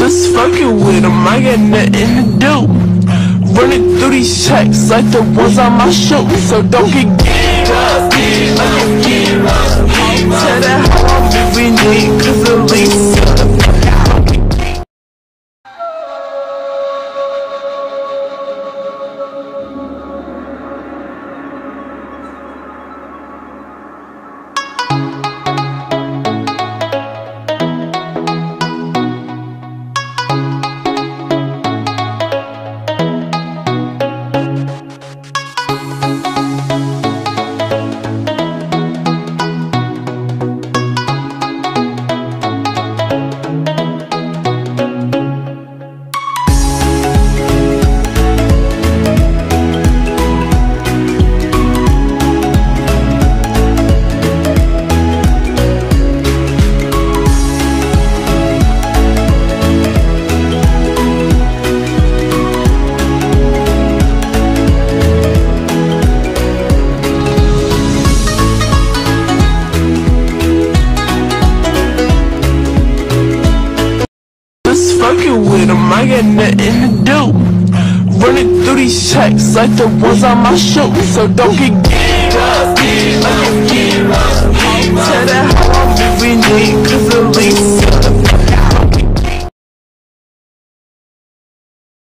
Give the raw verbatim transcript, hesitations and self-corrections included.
Just fucking with him, I got nothing to do. Running through these checks like the ones on my shoe. So don't get gave up, tell that how I'm moving in, cause at least fucking with him, I got nothing to do. Running through these checks like the ones on my shoe. So don't get gay.